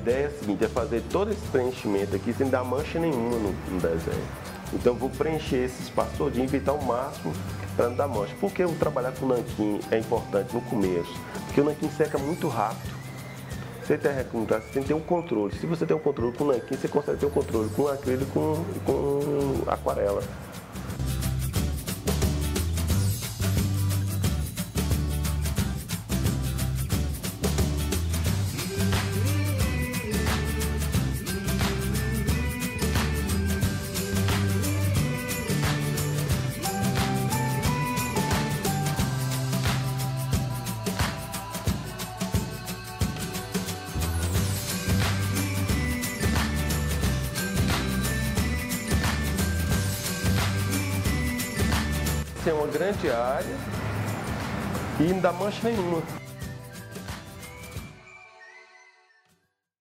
ideia é a seguinte, é fazer todo esse preenchimento aqui sem dar mancha nenhuma no desenho. Então eu vou preencher esse espaço todinho, evitar o máximo para não dar mancha. Por que eu trabalhar com nanquim é importante no começo? Porque o nanquim seca muito rápido. Você tem que ter um controle. Se você tem um controle com nanquim, você consegue ter um controle com acrílico e com aquarela. Tem uma grande área e não dá mancha nenhuma.